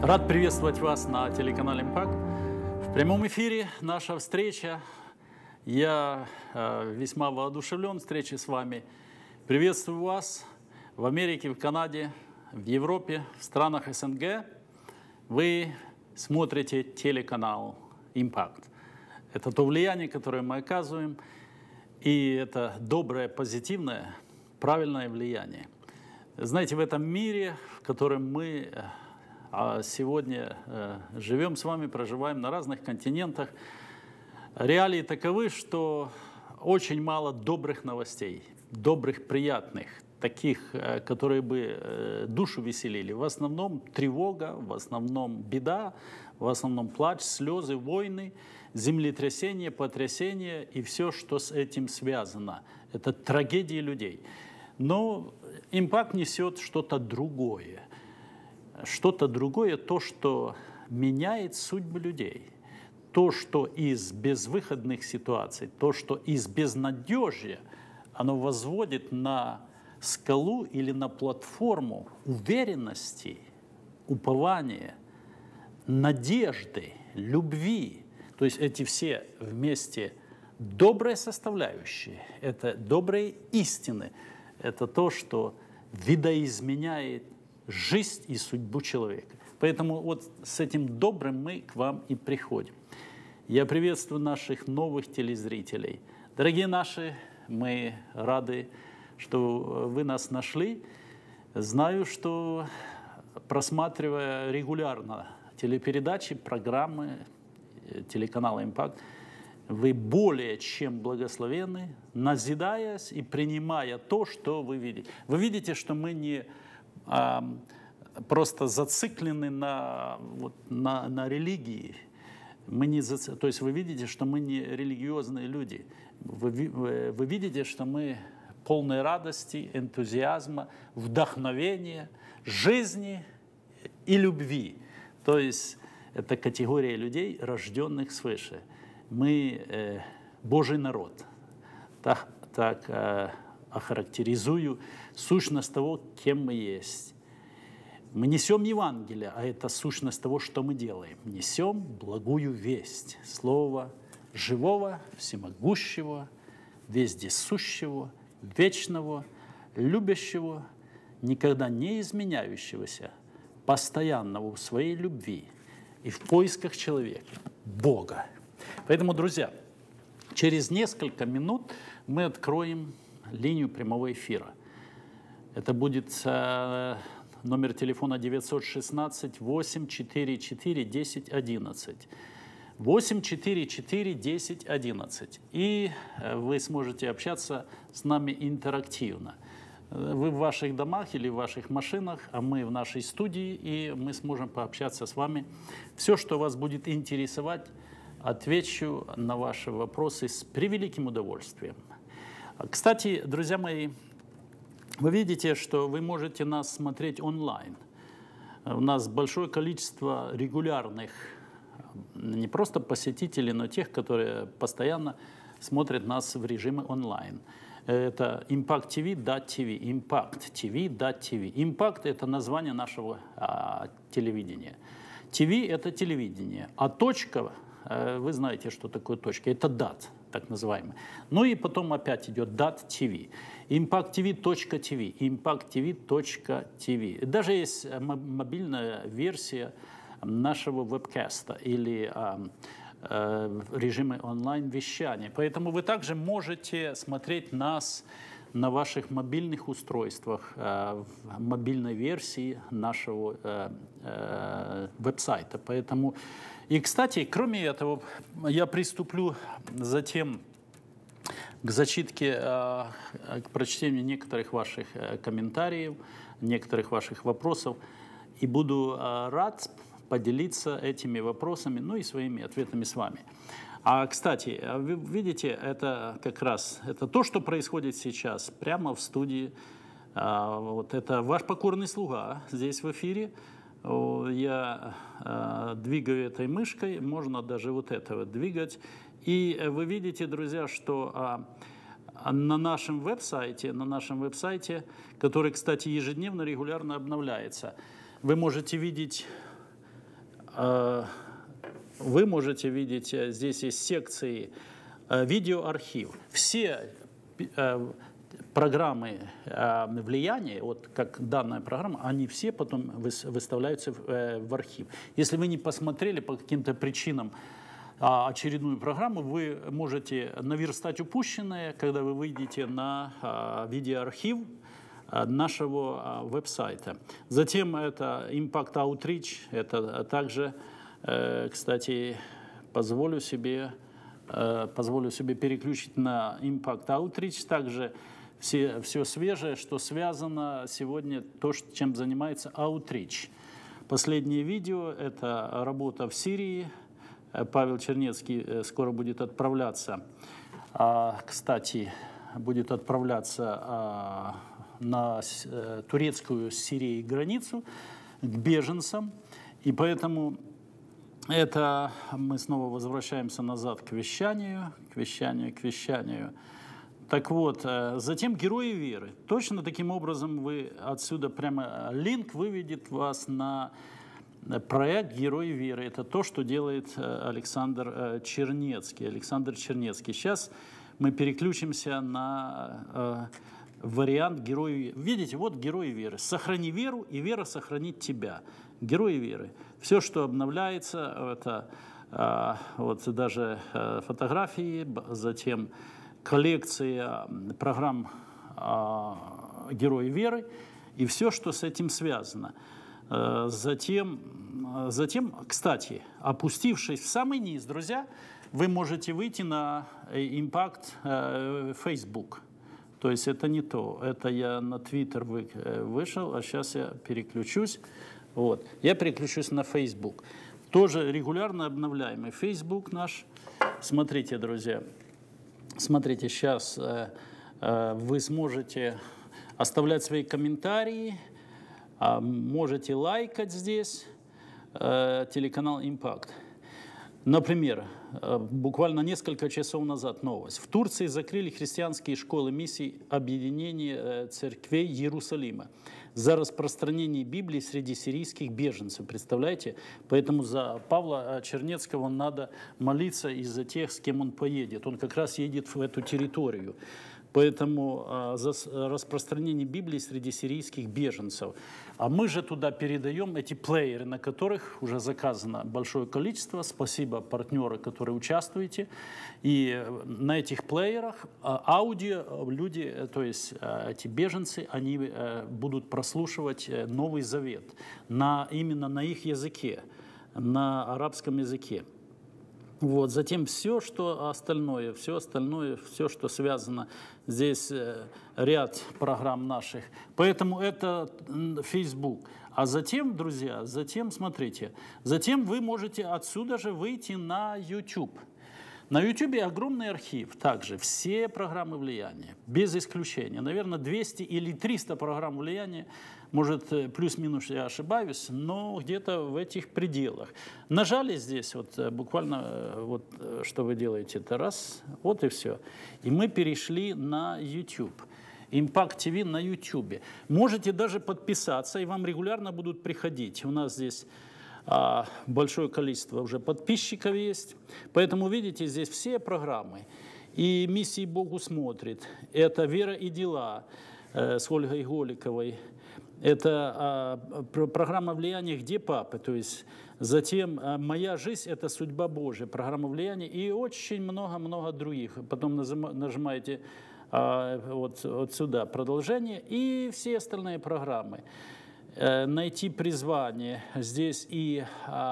Рад приветствовать вас на телеканале «Импакт». В прямом эфире наша встреча. Я весьма воодушевлен встречей с вами. Приветствую вас в Америке, в Канаде, в Европе, в странах СНГ. Вы смотрите телеканал «Импакт». Это то влияние, которое мы оказываем, и это доброе, позитивное, правильное влияние. Знаете, в этом мире, в котором мы сегодня живем с вами, проживаем на разных континентах, реалии таковы, что очень мало добрых новостей, добрых, приятных, таких, которые бы душу веселили. В основном тревога, в основном беда, в основном плач, слезы, войны, землетрясения, потрясения и все, что с этим связано. Это трагедии людей. Но «Импакт» несет что-то другое. Что-то другое, то, что меняет судьбы людей. То, что из безвыходных ситуаций, то, что из безнадежья, оно возводит на скалу или на платформу уверенности, упования, надежды, любви. То есть эти все вместе добрые составляющие, это добрые истины, это то, что видоизменяет жизнь и судьбу человека. Поэтому вот с этим добрым мы к вам и приходим. Я приветствую наших новых телезрителей. Дорогие наши, мы рады, что вы нас нашли. Знаю, что просматривая регулярно телепередачи, программы телеканала «Импакт», вы более чем благословенны, назидаясь и принимая то, что вы видите. Вы видите, что мы не просто зациклены на религии. То есть вы видите, что мы не религиозные люди. Вы видите, что мы полны радости, энтузиазма, вдохновения, жизни и любви. То есть это категория людей, рожденных свыше. Мы Божий народ. Так охарактеризую сущность того, кем мы есть. Мы несем Евангелие, а это сущность того, что мы делаем. Несем благую весть, слово живого, всемогущего, вездесущего, вечного, любящего, никогда не изменяющегося, постоянного в своей любви и в поисках человека, Бога. Поэтому, друзья, через несколько минут мы откроем линию прямого эфира. Это будет номер телефона 916-844-1011. 844-1011. И вы сможете общаться с нами интерактивно. Вы в ваших домах или в ваших машинах, а мы в нашей студии, и мы сможем пообщаться с вами. Все, что вас будет интересовать, отвечу на ваши вопросы с превеликим удовольствием. Кстати, друзья мои, вы видите, что вы можете нас смотреть онлайн. У нас большое количество регулярных, не просто посетителей, но тех, которые постоянно смотрят нас в режиме онлайн. Это impacttv.tv, impacttv.tv. Impact – это название нашего телевидения. TV – это телевидение, а точка, вы знаете, что такое точка, это дат. Так называемый. Ну и потом опять идет .tv, impacttv.tv, impacttv.tv. Даже есть мобильная версия нашего вебкаста или режима онлайн-вещания. Поэтому вы также можете смотреть нас на ваших мобильных устройствах, в мобильной версии нашего веб-сайта. Поэтому и, кстати, кроме этого, я приступлю затем к зачитке, к прочтению некоторых ваших комментариев, некоторых ваших вопросов, и буду рад поделиться этими вопросами, ну и своими ответами с вами. Кстати, вы видите, это как раз это то, что происходит сейчас прямо в студии. Вот это ваш покорный слуга здесь в эфире. Я двигаю этой мышкой, можно даже вот этого двигать. И вы видите, друзья, что на нашем веб-сайте, который, кстати, ежедневно, регулярно обновляется, вы можете видеть вы можете видеть, здесь есть секции видеоархив. Все программы влияния, вот как данная программа, они все потом выставляются в архив. Если вы не посмотрели по каким-то причинам очередную программу, вы можете наверстать упущенное, когда вы выйдете на видеоархив нашего веб-сайта. Затем это Impact Outreach, это также, кстати, позволю себе переключить на Impact Outreach, также все свежее, что связано сегодня, то, чем занимается Outreach. Последнее видео – это работа в Сирии. Павел Чернецкий скоро будет отправляться, кстати, на турецкую с Сирией границу к беженцам. И поэтому это мы снова возвращаемся назад к вещанию. Так вот, затем герои веры. Точно таким образом вы отсюда прямо линк выведет вас на проект «Герои веры». Это то, что делает Александр Чернецкий. Сейчас мы переключимся на вариант «Герои». Видите, вот «Герои веры». Сохрани веру, и вера сохранит тебя. Герои веры. Все, что обновляется, это вот даже фотографии, затем коллекция программ «Герои веры» и все, что с этим связано. Затем, кстати, опустившись в самый низ, друзья, вы можете выйти на Impact Facebook. То есть это не то. Это я на Twitter вышел, а сейчас я переключусь. Вот. Я переключусь на Facebook. Тоже регулярно обновляемый Facebook наш. Смотрите, друзья. Смотрите, сейчас вы сможете оставлять свои комментарии, можете лайкать здесь телеканал «Импакт». Например, буквально несколько часов назад новость. В Турции закрыли христианские школы миссий Объединения церквей Иерусалима за распространение Библии среди сирийских беженцев. Представляете? Поэтому за Павла Чернецкого надо молиться из-за тех, с кем он поедет. Он как раз едет в эту территорию. Поэтому за распространение Библии среди сирийских беженцев. А мы же туда передаем эти плееры, на которых уже заказано большое количество. Спасибо, партнеры, которые участвуете. И на этих плеерах аудио люди, то есть эти беженцы, они будут прослушивать Новый Завет именно на их языке, на арабском языке. Вот. Затем все остальное, что связано, здесь ряд программ наших. Поэтому это Facebook. А затем, друзья, смотрите, затем вы можете отсюда же выйти на YouTube. На YouTube огромный архив, также все программы влияния, без исключения. Наверное, 200 или 300 программ влияния, может, плюс-минус я ошибаюсь, но где-то в этих пределах. Нажали здесь, вот буквально, вот что вы делаете, это раз, вот и все. И мы перешли на YouTube. Impact TV на YouTube. Можете даже подписаться, и вам регулярно будут приходить. У нас здесь большое количество уже подписчиков есть. Поэтому, видите, здесь все программы. И «Миссии Богу смотрит». Это «Вера и дела» с Ольгой Голиковой. Это программа влияния «Где папы?», то есть затем «Моя жизнь – это судьба Божья», программа влияния и очень много-много других. Потом нажимаете вот сюда продолжение и все остальные программы. Найти призвание. Здесь и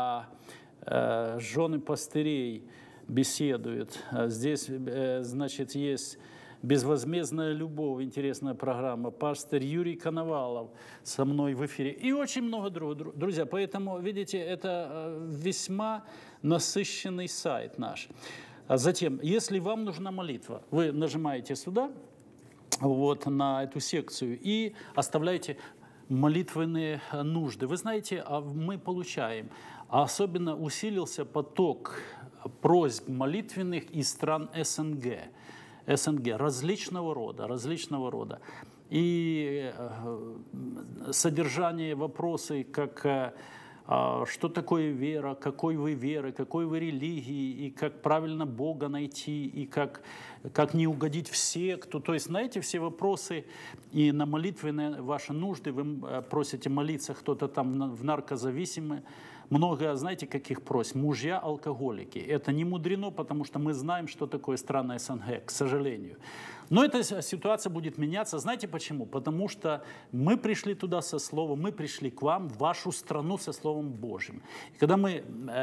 жены пастырей беседуют. Здесь, значит, есть «Безвозмездная любовь», интересная программа. Пастор Юрий Коновалов со мной в эфире. И очень много других. Друзья, поэтому, видите, это весьма насыщенный сайт наш. А затем, если вам нужна молитва, вы нажимаете сюда, вот на эту секцию, и оставляете молитвенные нужды. Вы знаете, мы получаем, особенно усилился поток просьб молитвенных из стран СНГ, различного рода. И содержание вопросы, как что такое вера, какой вы веры, какой вы религии, и как правильно Бога найти, и как не угодить в секту. То есть на эти все вопросы и на молитвенные ваши нужды, вы просите молиться, кто-то там в наркозависимые, много, знаете, каких просят? Мужья-алкоголики. Это не мудрено, потому что мы знаем, что такое страна СНГ, к сожалению. Но эта ситуация будет меняться. Знаете почему? Потому что мы пришли туда со Словом, мы пришли к вам, в вашу страну со Словом Божьим. И когда мы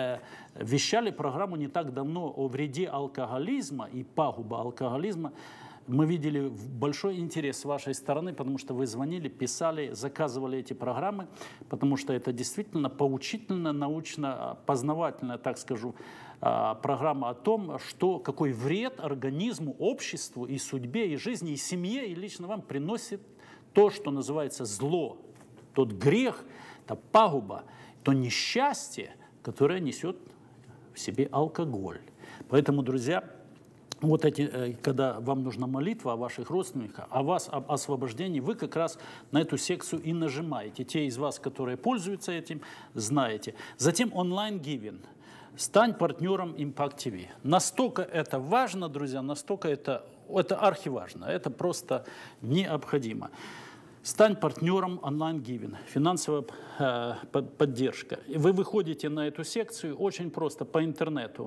вещали программу не так давно о вреде алкоголизма и пагуба алкоголизма, мы видели большой интерес с вашей стороны, потому что вы звонили, писали, заказывали эти программы, потому что это действительно поучительная, научно-познавательная, так скажу, программа о том, какой вред организму, обществу и судьбе, и жизни, и семье, и лично вам приносит то, что называется зло, тот грех, та пагуба, то несчастье, которое несет в себе алкоголь. Поэтому, друзья, вот эти, когда вам нужна молитва о ваших родственниках, о вас, об освобождении, вы как раз на эту секцию и нажимаете. Те из вас, которые пользуются этим, знаете. Затем онлайн-гивинг. Стань партнером Impact TV. Настолько это важно, друзья, настолько это архиважно, это просто необходимо. Стань партнером онлайн-гивинг, финансовая поддержка. Вы выходите на эту секцию очень просто по интернету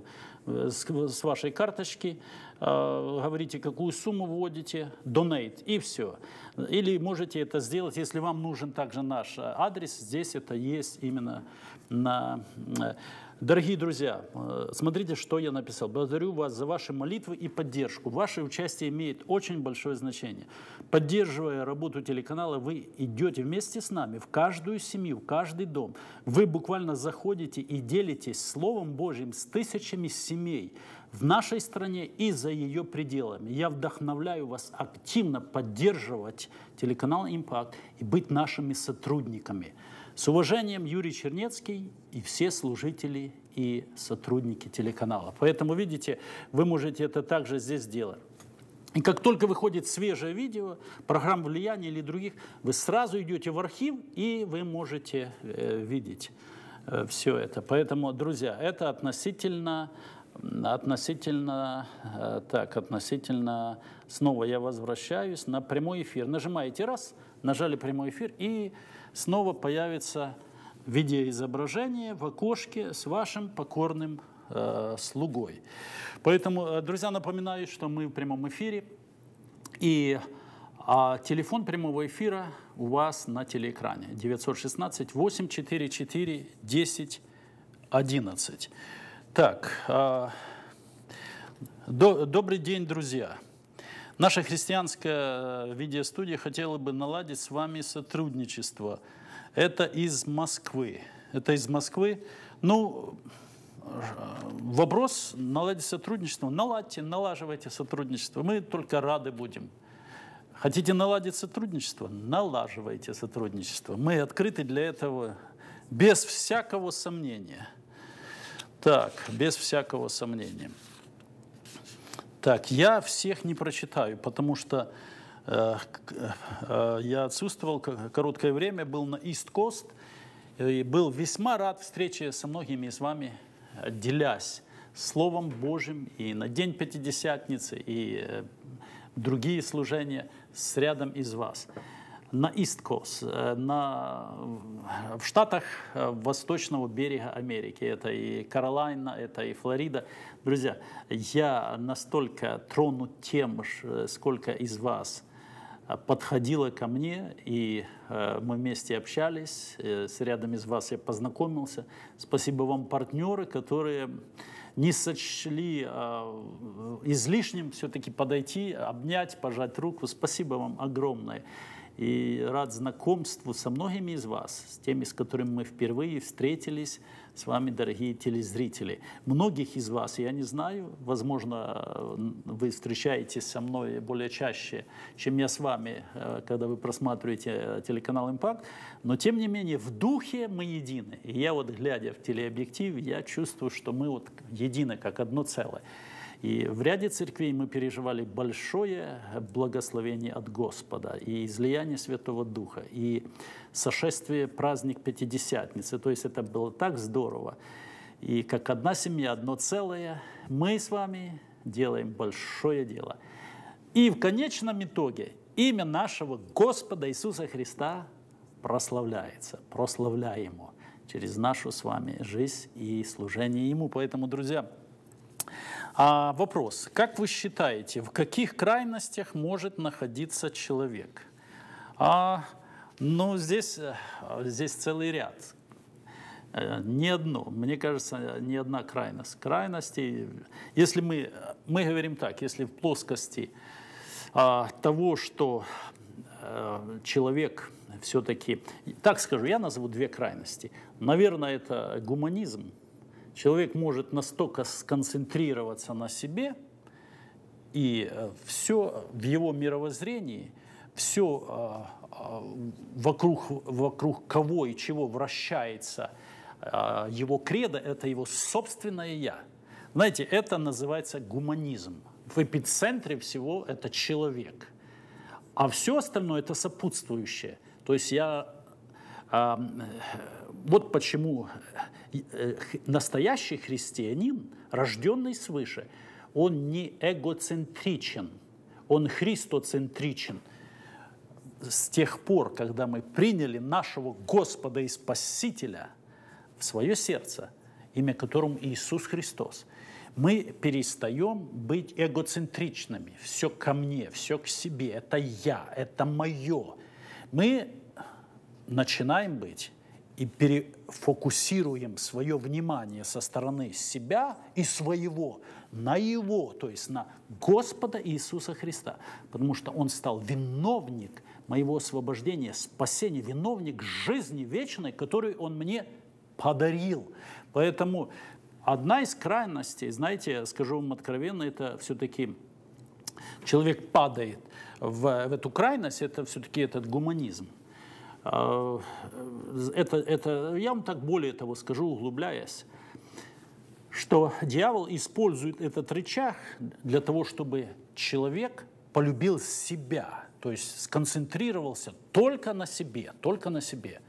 с вашей карточки, говорите, какую сумму вводите, donate, и все. Или можете это сделать, если вам нужен также наш адрес, здесь это есть именно на... Дорогие друзья, смотрите, что я написал. Благодарю вас за ваши молитвы и поддержку. Ваше участие имеет очень большое значение. Поддерживая работу телеканала, вы идете вместе с нами в каждую семью, в каждый дом. Вы буквально заходите и делитесь Словом Божьим с тысячами семей в нашей стране и за ее пределами. Я вдохновляю вас активно поддерживать телеканал «Импакт» и быть нашими сотрудниками. С уважением, Юрий Чернецкий и все служители и сотрудники телеканала. Поэтому, видите, вы можете это также здесь делать. И как только выходит свежее видео, программ влияния или других, вы сразу идете в архив, и вы можете видеть все это. Поэтому, друзья, это относительно, снова я возвращаюсь на прямой эфир. Нажимаете раз, нажали прямой эфир, и снова появится видеоизображение в окошке с вашим покорным слугой. Поэтому, друзья, напоминаю, что мы в прямом эфире, и телефон прямого эфира у вас на телеэкране 916-844-1011. Так, добрый день, друзья. Наша христианская видеостудия хотела бы наладить с вами сотрудничество. Это из Москвы. Ну, вопрос наладить сотрудничество. Налаживайте сотрудничество. Мы только рады будем. Хотите наладить сотрудничество? Налаживайте сотрудничество. Мы открыты для этого без всякого сомнения. Так, без всякого сомнения. Так, я всех не прочитаю, потому что я отсутствовал короткое время, был на East Coast, и был весьма рад встрече со многими из вами, делясь Словом Божьим и на День Пятидесятницы, и другие служения с рядом из вас. На East Coast, в штатах восточного берега Америки, это и Каролайна, это и Флорида. Друзья, я настолько тронут тем, сколько из вас подходило ко мне, и мы вместе общались, с рядом из вас я познакомился. Спасибо вам, партнеры, которые не сочли излишним все-таки подойти, обнять, пожать руку. Спасибо вам огромное. И рад знакомству со многими из вас, с теми, с которыми мы впервые встретились, с вами, дорогие телезрители. Многих из вас я не знаю, возможно, вы встречаетесь со мной более чаще, чем я с вами, когда вы просматриваете телеканал «Импакт», но тем не менее в духе мы едины. И я вот, глядя в телеобъектив, я чувствую, что мы вот едины, как одно целое. И в ряде церквей мы переживали большое благословение от Господа, и излияние Святого Духа, и сошествие, праздник Пятидесятницы. То есть это было так здорово. И как одна семья, одно целое, мы с вами делаем большое дело. И в конечном итоге имя нашего Господа Иисуса Христа прославляется, прославляемо через нашу с вами жизнь и служение Ему. Поэтому, друзья, вопрос. Как вы считаете, в каких крайностях может находиться человек? Здесь целый ряд. Не одно, мне кажется, не одна крайность. Крайности, если мы говорим так, если в плоскости того, что человек все-таки, так скажу, я назову две крайности. Наверное, это гуманизм. Человек может настолько сконцентрироваться на себе, и все в его мировоззрении, все вокруг кого и чего вращается его кредо, это его собственное «я». Знаете, это называется гуманизм. В эпицентре всего это человек, а все остальное это сопутствующее. То есть вот почему настоящий христианин, рожденный свыше, он не эгоцентричен, он христоцентричен. С тех пор, когда мы приняли нашего Господа и Спасителя в свое сердце, имя которому Иисус Христос, мы перестаем быть эгоцентричными. Все ко мне, все к себе, это я, это мое. Мы начинаем быть и перефокусируем свое внимание со стороны себя и своего на Его, то есть на Господа Иисуса Христа, потому что Он стал виновник моего освобождения, спасения, виновник жизни вечной, которую Он мне подарил. Поэтому одна из крайностей, знаете, я скажу вам откровенно, это все-таки человек падает в эту крайность, это все-таки этот гуманизм. Я вам так более того скажу, углубляясь, что дьявол использует этот рычаг для того, чтобы человек полюбил себя, то есть сконцентрировался только на себе, только на себе.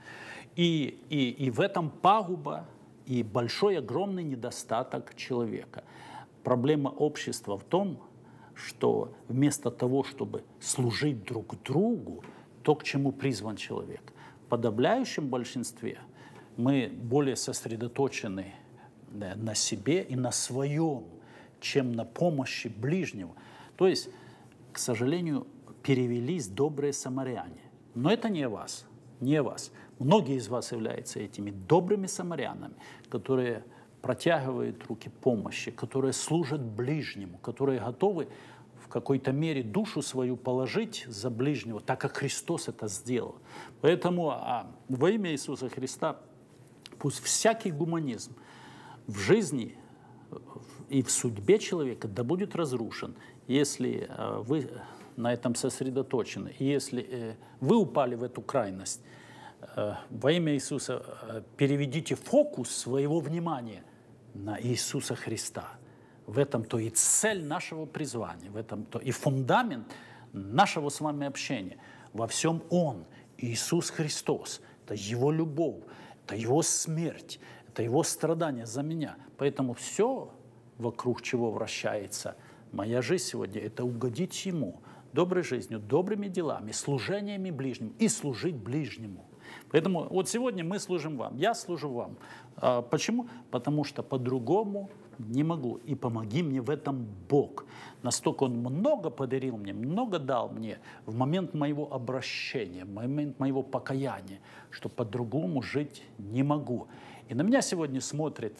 И в этом пагуба и большой, огромный недостаток человека. Проблема общества в том, что вместо того, чтобы служить друг другу, то, к чему призван человек, в подавляющем большинстве мы более сосредоточены на себе и на своем, чем на помощи ближнему. То есть, к сожалению, перевелись добрые самаряне. Но это не о вас, не о вас. Многие из вас являются этими добрыми самарянами, которые протягивают руки помощи, которые служат ближнему, которые готовы в какой-то мере душу свою положить за ближнего, так как Христос это сделал. Поэтому во имя Иисуса Христа пусть всякий гуманизм в жизни и в судьбе человека да будет разрушен, если вы на этом сосредоточены, и если вы упали в эту крайность. Во имя Иисуса переведите фокус своего внимания на Иисуса Христа. В этом-то и цель нашего призвания, в этом-то и фундамент нашего с вами общения. Во всем Он, Иисус Христос. Это Его любовь, это Его смерть, это Его страдания за меня. Поэтому все, вокруг чего вращается моя жизнь сегодня, это угодить Ему доброй жизнью, добрыми делами, служениями ближним и служить ближнему. Поэтому вот сегодня мы служим вам, я служу вам. Почему? Потому что по-другому не могу. И помоги мне в этом Бог. Настолько Он много подарил мне, много дал мне в момент моего обращения, в момент моего покаяния, что по-другому жить не могу. И на меня сегодня смотрят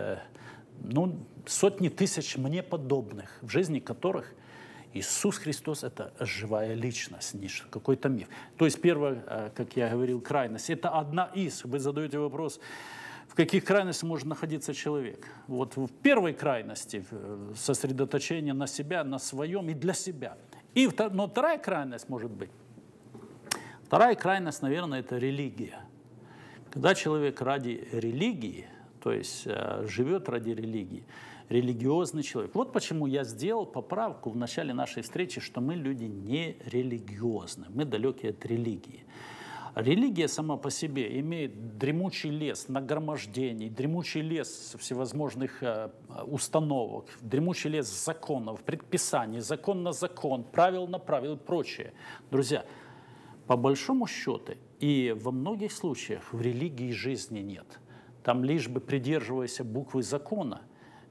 сотни тысяч мне подобных, в жизни которых Иисус Христос – это живая личность, не какой-то миф. То есть первая, как я говорил, крайность – это одна из. Вы задаете вопрос, в каких крайностях может находиться человек. Вот в первой крайности – сосредоточение на себя, на своем и для себя. Но вторая крайность может быть. Вторая крайность, наверное, это религия. Когда человек ради религии, то есть живет ради религии, религиозный человек. Вот почему я сделал поправку в начале нашей встречи, что мы люди не религиозны, мы далеки от религии. Религия сама по себе имеет дремучий лес нагромождений, дремучий лес всевозможных установок, дремучий лес законов, предписаний, закон на закон, правил на правила и прочее. Друзья, по большому счету и во многих случаях в религии жизни нет. Там лишь бы придерживайся буквы закона,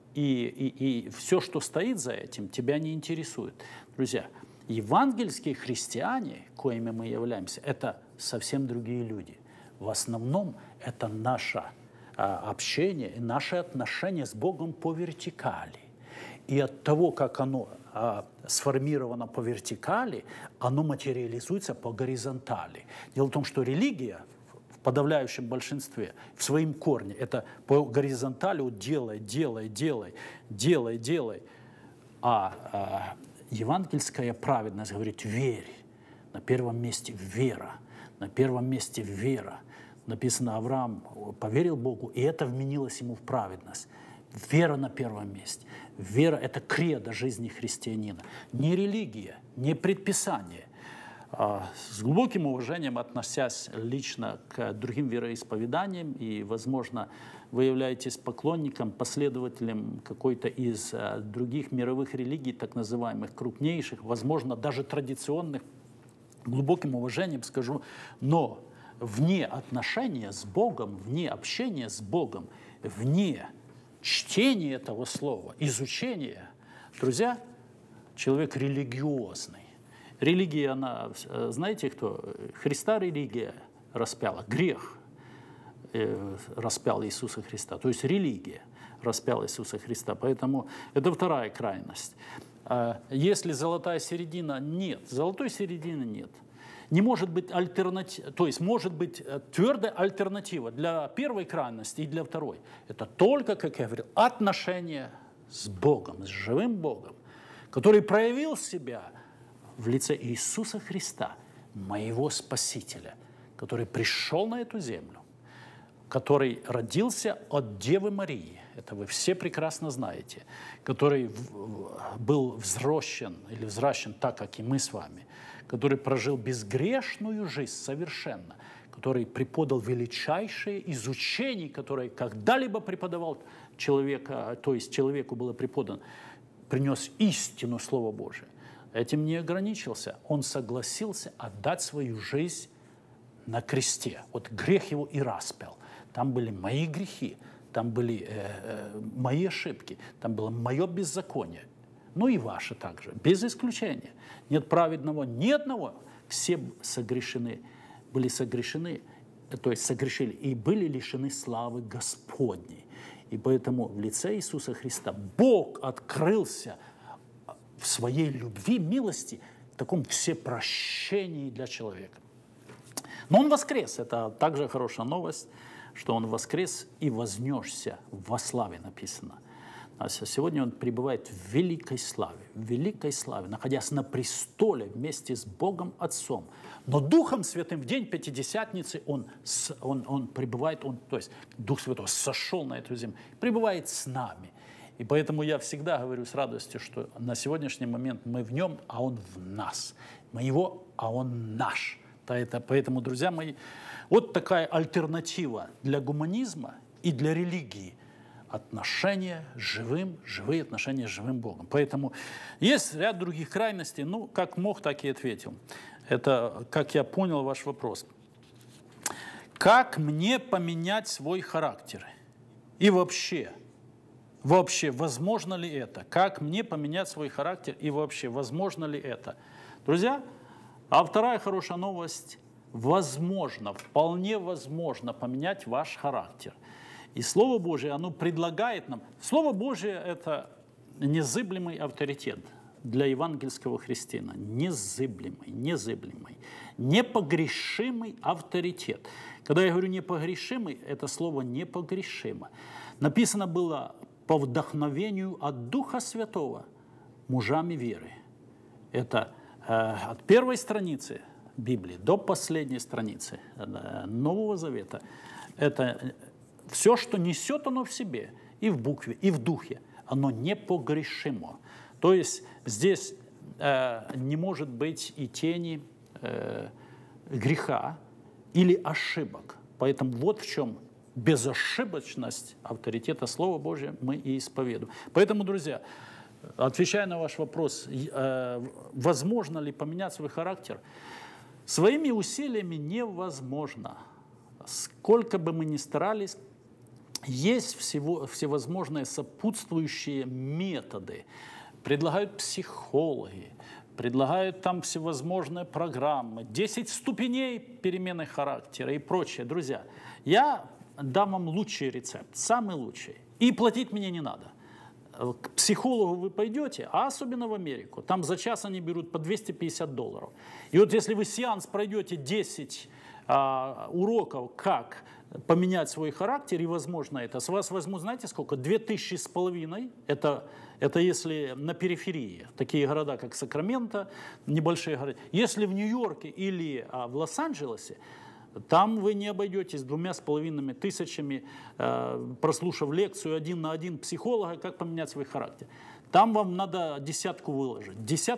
и все, что стоит за этим, тебя не интересует. Друзья, евангельские христиане, коими мы являемся, это совсем другие люди. В основном это наше общение, наше отношение с Богом по вертикали. И от того, как оно сформировано по вертикали, оно материализуется по горизонтали. Дело в том, что религия в подавляющем большинстве в своем корне это по горизонтали вот делай, делай, делай, делай, делай. А евангельская праведность говорит верь. На первом месте вера. На первом месте вера. Написано, Авраам поверил Богу, и это вменилось ему в праведность. Вера на первом месте. Вера – это кредо жизни христианина. Не религия, не предписание. С глубоким уважением относясь лично к другим вероисповеданиям, и, возможно, вы являетесь поклонником, последователем какой-то из других мировых религий, так называемых крупнейших, возможно, даже традиционных, глубоким уважением скажу, но вне отношения с Богом, вне общения с Богом, вне чтения этого слова, изучения, друзья, человек религиозный. Религия, она, знаете кто? Христа религия распяла, грех распял Иисуса Христа, то есть религия распяла Иисуса Христа. Поэтому это вторая крайность. Если золотая середина, нет. Золотой середины нет. Не может быть альтернатива, то есть может быть твердая альтернатива для первой крайности и для второй. Это только, как я говорил, отношения с Богом, с живым Богом, который проявил себя в лице Иисуса Христа, моего Спасителя, который пришел на эту землю, который родился от Девы Марии, это вы все прекрасно знаете, который был взращен так, как и мы с вами, который прожил безгрешную жизнь совершенно, который преподал величайшее изучение, которое когда-либо преподавал человека, то есть человеку было преподано, принес истину Слова Божия. Этим не ограничился, он согласился отдать свою жизнь на кресте. Вот грех его и распял. Там были мои грехи, там были мои ошибки, там было мое беззаконие. Ну и ваши также, без исключения. Нет праведного ни одного. Все согрешены, были согрешены, то есть согрешили и были лишены славы Господней. И поэтому в лице Иисуса Христа Бог открылся в своей любви, милости, в таком всепрощении для человека. Но Он воскрес, это также хорошая новость, что Он воскрес и вознесся во славе, написано. А сегодня Он пребывает в великой славе, находясь на престоле вместе с Богом Отцом. Но Духом Святым в день Пятидесятницы Он пребывает, то есть Дух Святой сошел на эту землю, пребывает с нами. И поэтому я всегда говорю с радостью, что на сегодняшний момент мы в Нем, а Он в нас. Мы Его, а Он наш. Поэтому, друзья мои, вот такая альтернатива для гуманизма и для религии. Отношения живые отношения с живым Богом. Поэтому есть ряд других крайностей. Ну, как мог, так и ответил. Это, как я понял ваш вопрос. Как мне поменять свой характер? И вообще, возможно ли это? Как мне поменять свой характер? И вообще, возможно ли это? Друзья, а вторая хорошая новость. Возможно, вполне возможно поменять ваш характер. И Слово Божие, оно предлагает нам... Слово Божие – это незыблемый авторитет для евангельского христианина. Незыблемый, непогрешимый авторитет. Когда я говорю непогрешимый, это слово непогрешимо. Написано было по вдохновению от Духа Святого мужами веры. Это от первой страницы Библии до последней страницы Нового Завета. Это... Все, что несет оно в себе, и в букве, и в духе, оно непогрешимо. То есть здесь не может быть и тени греха или ошибок. Поэтому вот в чем безошибочность авторитета Слова Божьего мы и исповедуем. Поэтому, друзья, отвечая на ваш вопрос, возможно ли поменять свой характер, своими усилиями невозможно. Сколько бы мы ни старались, есть всевозможные сопутствующие методы. Предлагают психологи, предлагают там всевозможные программы, 10 ступеней перемены характера и прочее. Друзья, я дам вам лучший рецепт, самый лучший. И платить мне не надо. К психологу вы пойдете, а особенно в Америку. Там за час они берут по $250. И вот если вы сеанс пройдете 10 уроков, как поменять свой характер, и возможно это, с вас возьмут, знаете сколько? 2500. Это если на периферии, такие города, как Сакраменто, небольшие города. Если в Нью-Йорке или в Лос-Анджелесе, там вы не обойдетесь 2500, прослушав лекцию 1 на 1 психолога, как поменять свой характер. Там вам надо десятку выложить.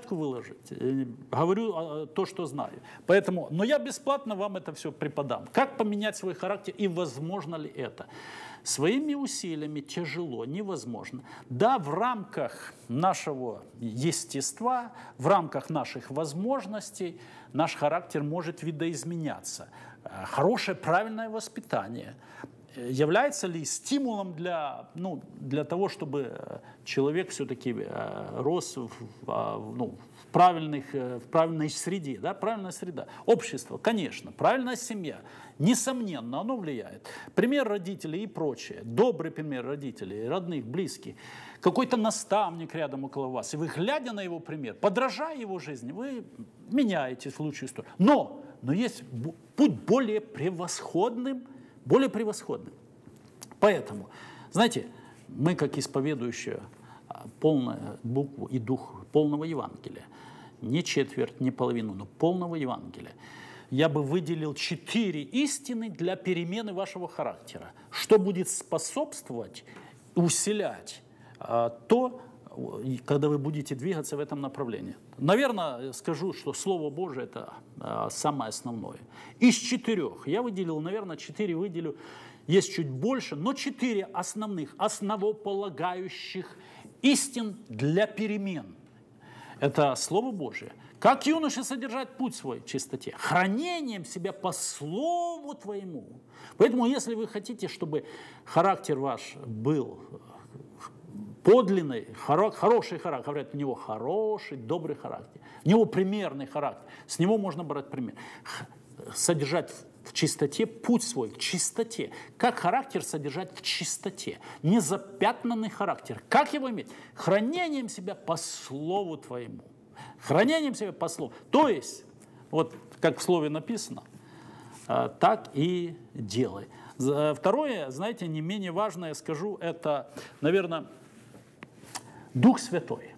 Говорю то, что знаю. Поэтому, но я бесплатно вам это все преподам. Как поменять свой характер и возможно ли это? Своими усилиями тяжело, невозможно. Да, в рамках нашего естества, в рамках наших возможностей наш характер может видоизменяться. Хорошее, правильное воспитание является ли стимулом для того, чтобы человек все-таки рос в правильной среде? Да? Правильная среда. Общество, конечно. Правильная семья. Несомненно, оно влияет. Пример родителей и прочее. Добрый пример родителей, родных, близких. Какой-то наставник рядом около вас. И вы, глядя на его пример, подражая его жизни, вы меняетесь в лучшую сторону. Но есть путь более превосходным. Поэтому, знаете, мы, как исповедующие полную букву и дух полного Евангелия, не четверть, не половину, но полного Евангелия, я бы выделил 4 истины для перемены вашего характера, что будет способствовать, усилять то, когда вы будете двигаться в этом направлении. Наверное, скажу, что Слово Божие – это самое основное. Из 4 я выделил, наверное, 4 выделю, есть чуть больше, но 4 основных, основополагающих истин для перемен. Это Слово Божие. Как юноше содержать путь свой в чистоте? Хранением себя по Слову Твоему. Поэтому, если вы хотите, чтобы характер ваш был подлинный, хороший характер, говорят, у него хороший, добрый характер, у него примерный характер, с него можно брать пример. Содержать в чистоте путь свой, в чистоте. Как характер содержать в чистоте? Незапятнанный характер. Как его иметь? Хранением себя по Слову Твоему. Хранением себя по Слову. То есть, вот как в Слове написано, так и делай. Второе, знаете, не менее важное, скажу, это, наверное, Дух Святой.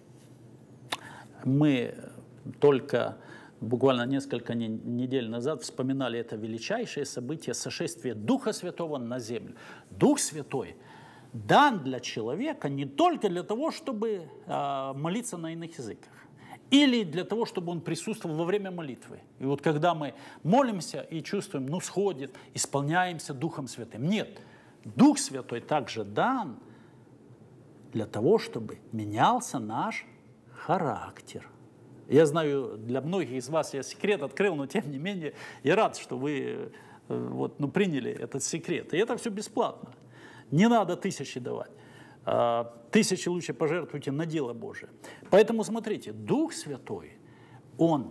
Мы только буквально несколько недель назад вспоминали это величайшее событие сошествия Духа Святого на землю. Дух Святой дан для человека не только для того, чтобы молиться на иных языках, или для того, чтобы он присутствовал во время молитвы. И вот когда мы молимся и чувствуем, сходит, исполняемся Духом Святым. Нет, Дух Святой также дан для того, чтобы менялся наш характер. Я знаю, для многих из вас я секрет открыл, но тем не менее я рад, что вы приняли этот секрет. И это все бесплатно. Не надо 1000 давать. 1000 лучше пожертвуйте на дело Божие. Поэтому смотрите, Дух Святой, Он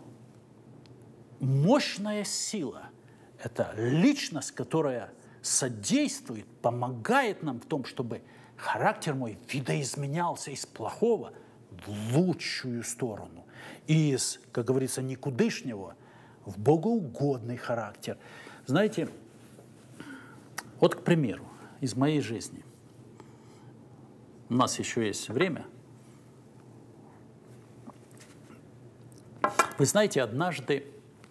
мощная сила. Это личность, которая содействует, помогает нам в том, чтобы характер мой видоизменялся из плохого в лучшую сторону. Из, как говорится, никудышнего в богоугодный характер. Знаете, вот, к примеру, из моей жизни. У нас еще есть время. Вы знаете, однажды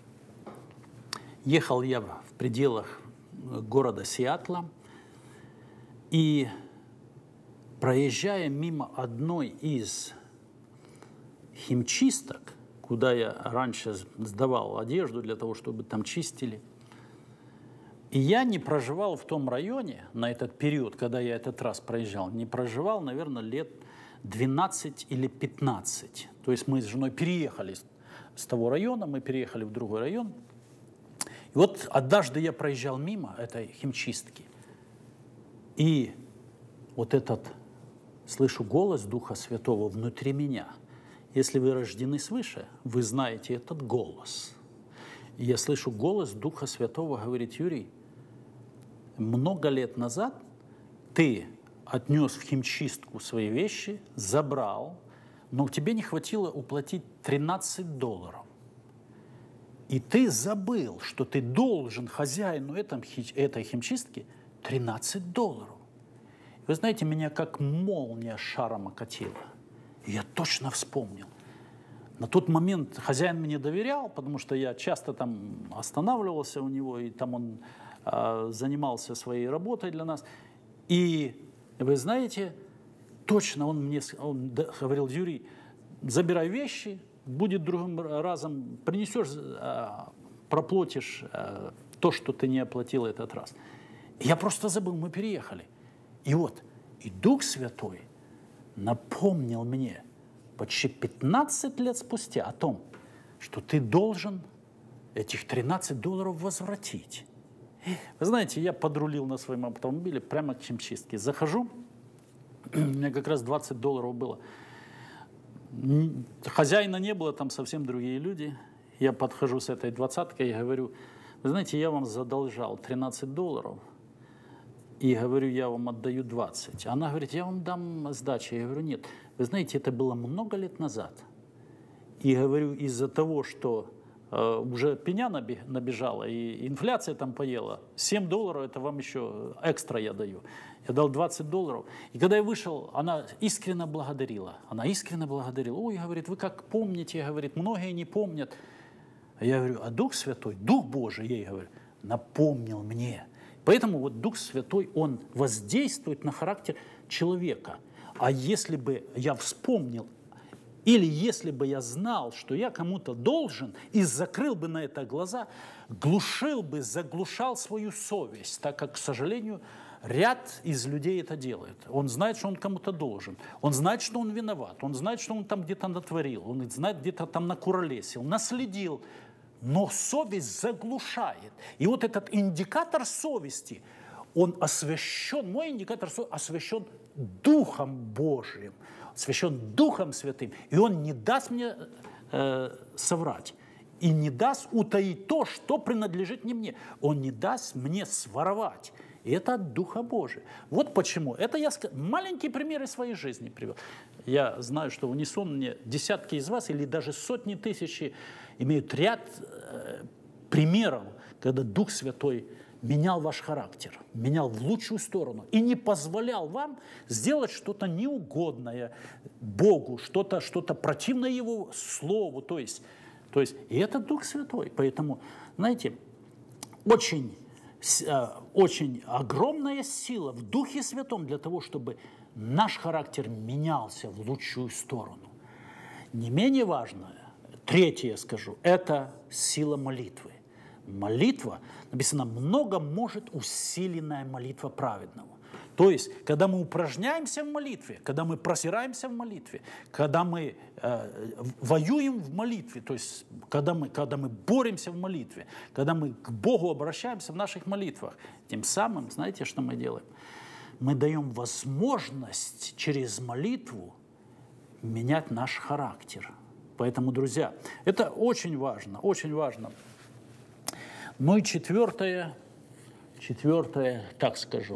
ехал я в пределах города Сиэтла и проезжая мимо одной из химчисток, куда я раньше сдавал одежду для того, чтобы там чистили, и я не проживал в том районе на этот период, когда я этот раз проезжал, не проживал, наверное, лет 12 или 15. То есть мы с женой переехали с того района, мы переехали в другой район. И вот однажды я проезжал мимо этой химчистки, и вот этот, слышу голос Духа Святого внутри меня. Если вы рождены свыше, вы знаете этот голос. И я слышу голос Духа Святого, говорит: Юрий, много лет назад ты отнес в химчистку свои вещи, забрал, но тебе не хватило уплатить $13. И ты забыл, что ты должен хозяину этой химчистки $13. Вы знаете, меня как молния шаром окатила. И я точно вспомнил. На тот момент хозяин мне доверял, потому что я часто там останавливался у него, и там он занимался своей работой для нас. И вы знаете, точно он говорил: Юрий, забирай вещи, будет другим разом, принесешь, проплатишь то, что ты не оплатил этот раз. И я просто забыл, мы переехали. И вот, и Дух Святой напомнил мне почти 15 лет спустя о том, что ты должен этих $13 возвратить. Вы знаете, я подрулил на своем автомобиле прямо к химчистке. Захожу, у меня как раз $20 было. Хозяина не было, там совсем другие люди. Я подхожу с этой двадцаткой и говорю: вы знаете, я вам задолжал $13, и говорю, я вам отдаю 20. Она говорит: я вам дам сдачи. Я говорю: нет. Вы знаете, это было много лет назад. И говорю, из-за того, что уже пеня набежала, и инфляция там поела, $7 это вам еще экстра я даю. Я дал $20. И когда я вышел, она искренне благодарила. Ой, говорит, вы как помните, говорит, многие не помнят. А я говорю: а Дух Святой, Дух Божий, я ей говорю, напомнил мне. Поэтому вот Дух Святой, он воздействует на характер человека. А если бы я вспомнил, или если бы я знал, что я кому-то должен, и закрыл бы на это глаза, заглушал свою совесть, так как, к сожалению, ряд из людей это делает. Он знает, что он кому-то должен, он знает, что он виноват, он знает, что он там где-то натворил, он знает, где-то там накуролесил, наследил, но совесть заглушает. И вот этот индикатор совести, он освящен, мой индикатор совести освящен Духом Божиим, освящен Духом Святым, и он не даст мне соврать, и не даст утаить то, что принадлежит не мне. Он не даст мне своровать. И это от Духа Божия. Вот почему. Это я маленькие примеры своей жизни привел. Я знаю, что в унисон мне десятки из вас, или даже сотни тысяч, имеют ряд примеров, когда Дух Святой менял ваш характер, менял в лучшую сторону и не позволял вам сделать что-то неугодное Богу, что-то противное Его Слову. То есть, и это Дух Святой. Поэтому, знаете, очень огромная сила в Духе Святом для того, чтобы наш характер менялся в лучшую сторону. Не менее важное, третье я скажу, это сила молитвы. Молитва, написано, много может усиленная молитва праведного. То есть, когда мы упражняемся в молитве, когда мы просираемся в молитве, когда мы воюем в молитве, то есть, когда мы боремся в молитве, когда мы к Богу обращаемся в наших молитвах, тем самым, знаете, что мы делаем? Мы даем возможность через молитву менять наш характер. Поэтому, друзья, это очень важно, очень важно. Ну и четвертое, так скажу,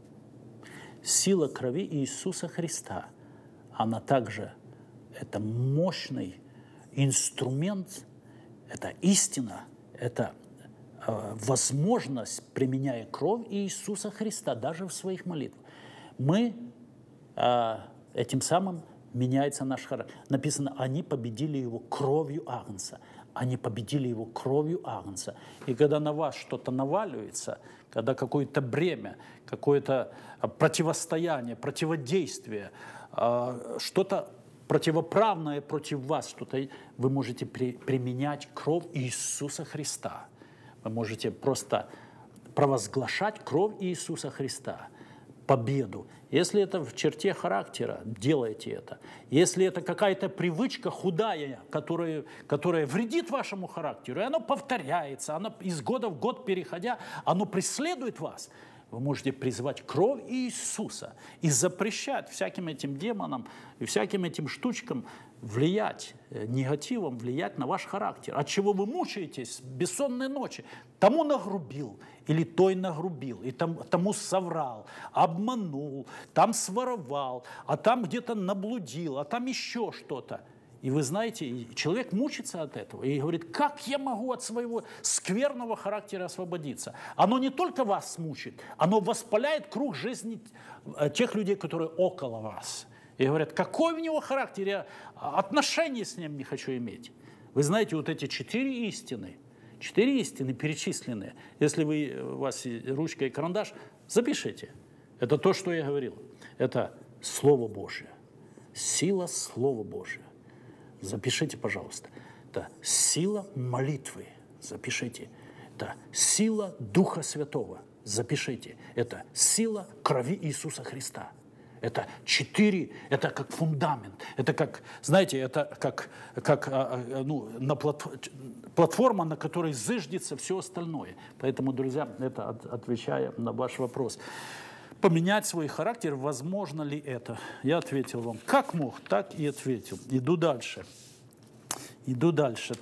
сила крови Иисуса Христа, она также, это мощный инструмент, это истина, это возможность, применяя кровь Иисуса Христа даже в своих молитвах. Мы этим самым меняется наш характер. Написано, они победили его кровью Агнца. они победили его кровью Агнца. И когда на вас что-то наваливается, когда какое-то бремя, какое-то противостояние, противодействие, что-то противоправное против вас, что-то, вы можете применять кровь Иисуса Христа. Вы можете просто провозглашать кровь Иисуса Христа, победу. Если это в черте характера, делайте это. Если это какая-то привычка худая, которая вредит вашему характеру, и оно повторяется, оно из года в год переходя, оно преследует вас, вы можете призвать кровь Иисуса и запрещать всяким этим демонам и всяким этим штучкам влиять, негативом влиять на ваш характер. От чего вы мучаетесь бессонные ночи? Тому нагрубил, или той нагрубил, и тому соврал, обманул, там своровал, а там где-то наблудил, а там еще что-то. И вы знаете, человек мучится от этого и говорит, как я могу от своего скверного характера освободиться? Оно не только вас мучит, оно воспаляет круг жизни тех людей, которые около вас. И говорят, какой у него характер, я отношения с ним не хочу иметь. Вы знаете, вот эти 4 истины перечисленные. Если у вас ручка и карандаш, запишите. Это то, что я говорил. Это Слово Божие, сила Слова Божия. Запишите, пожалуйста. Это сила молитвы. Запишите. Это сила Духа Святого. Запишите. Это сила крови Иисуса Христа. Это 4, это как фундамент. Это как, знаете, это как платформа, на которой зыждется все остальное. Поэтому, друзья, это отвечая на ваш вопрос. Поменять свой характер, возможно ли это? Я ответил вам, как мог, так и ответил. Иду дальше. Иду дальше.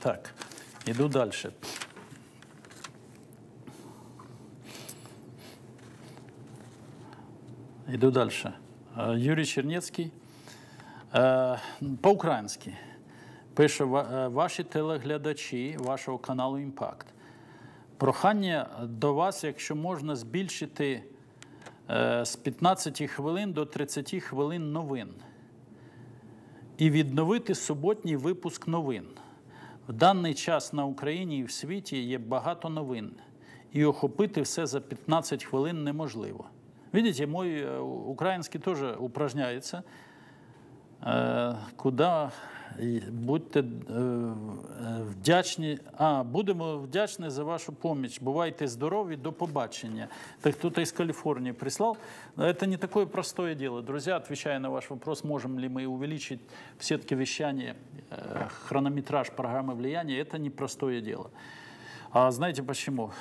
Юрій Чернецький по-українськи пише: ваші телеглядачі вашого каналу «Імпакт». Прохання до вас, якщо можна, збільшити з 15 хвилин до 30 хвилин новин і відновити суботній випуск новин. В даний час на Україні і в світі є багато новин, і охопити все за 15 хвилин неможливо. Видите, мой украинский тоже упражняется. Куда будьте вдячні. Будемо вдячні за вашу помощь. Бувайте здорові, до побачення. Так кто-то из Калифорнии прислал. Это не такое простое дело. Друзья, отвечая на ваш вопрос, можем ли мы увеличить в сетке вещания хронометраж программы влияния, это непростое дело. А знаете почему?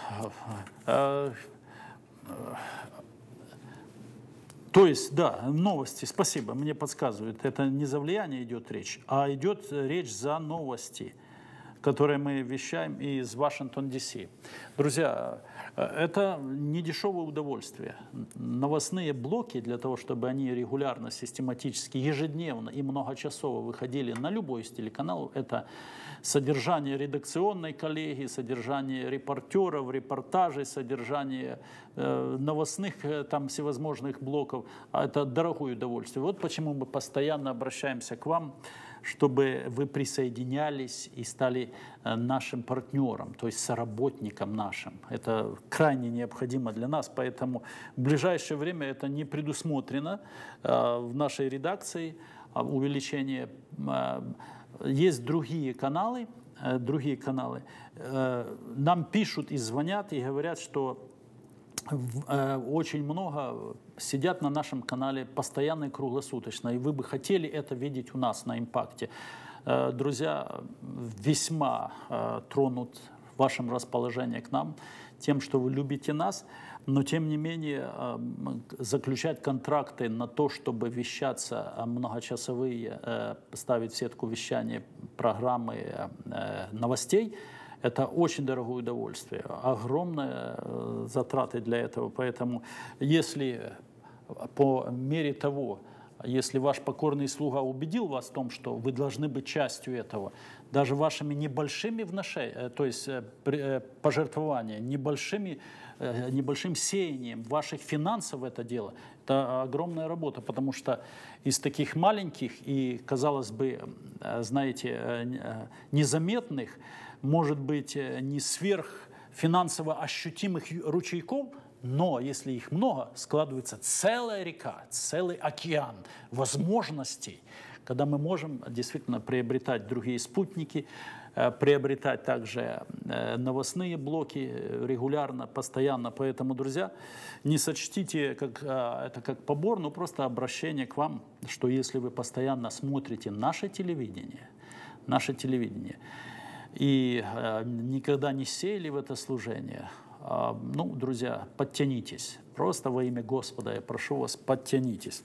То есть, да, новости, спасибо, мне подсказывают, это не за влияние идет речь, а идет речь за новости, которые мы вещаем из Вашингтон, Д.С. Друзья, это не дешевое удовольствие. Новостные блоки, для того, чтобы они регулярно, систематически, ежедневно и многочасово выходили на любой из телеканалов, это содержание редакционной коллегии, содержание репортеров, репортажей, содержание новостных там всевозможных блоков. Это дорогое удовольствие. Вот почему мы постоянно обращаемся к вам, чтобы вы присоединялись и стали нашим партнером, то есть соработником нашим. Это крайне необходимо для нас, поэтому в ближайшее время это не предусмотрено в нашей редакции, увеличение. Есть другие каналы. Нам пишут и звонят, и говорят, что очень много сидят на нашем канале постоянно и круглосуточно, и вы бы хотели это видеть у нас на «Импакте». Друзья, весьма тронут вашим расположением к нам, тем, что вы любите нас, но тем не менее заключать контракты на то, чтобы вещаться многочасовые, ставить в сетку вещания программы новостей, это очень дорогое удовольствие, огромные затраты для этого. Поэтому если по мере того, если ваш покорный слуга убедил вас в том, что вы должны быть частью этого, даже вашими небольшими то есть пожертвованиями, небольшим сеянием ваших финансов в это дело, Это огромная работа, потому что из таких маленьких и, казалось бы, знаете, незаметных, может быть, не сверхфинансово ощутимых ручейков, но если их много, складывается целая река, целый океан возможностей, когда мы можем действительно приобретать другие спутники, приобретать также новостные блоки регулярно, постоянно. Поэтому, друзья, не сочтите это как побор, но просто обращение к вам, что если вы постоянно смотрите наше телевидение и никогда не сеяли в это служение, ну, друзья, подтянитесь. Просто во имя Господа я прошу вас, подтянитесь.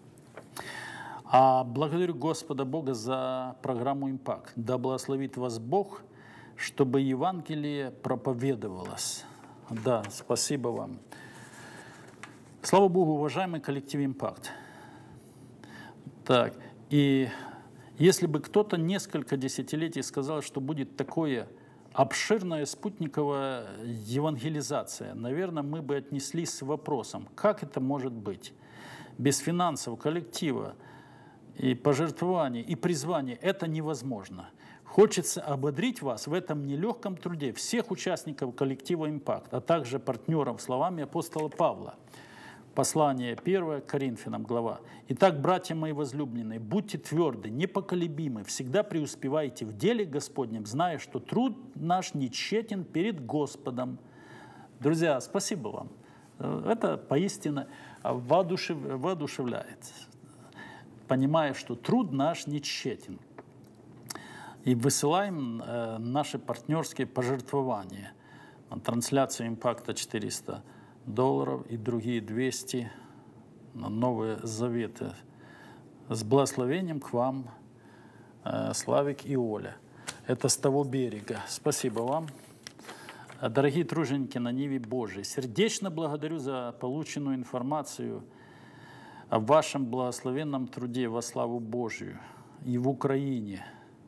Благодарю Господа Бога за программу «Импакт». Да благословит вас Бог, чтобы Евангелие проповедовалось. Да, спасибо вам. Слава Богу, уважаемый коллектив «Импакт». Так, и если бы кто-то несколько десятилетий сказал, что будет такое обширная спутниковая евангелизация, наверное, мы бы отнеслись с вопросом, как это может быть? Без финансов, коллектива, и пожертвований, и призваний это невозможно. Хочется ободрить вас в этом нелегком труде всех участников коллектива «Импакт», а также партнеров словами апостола Павла. Послание 1 Коринфянам, глава. «Итак, братья мои возлюбленные, будьте тверды, непоколебимы, всегда преуспевайте в деле Господнем, зная, что труд наш не тщетен перед Господом». Друзья, спасибо вам. Это поистине воодушевляет, понимая, что труд наш не тщетен. И высылаем наши партнерские пожертвования. На трансляцию «Импакта» $400 и другие 200 на Новые Заветы. С благословением к вам, Славик и Оля. Это с того берега. Спасибо вам. Дорогие труженики на Ниве Божией, сердечно благодарю за полученную информацию о вашем благословенном труде во славу Божию и в Украине.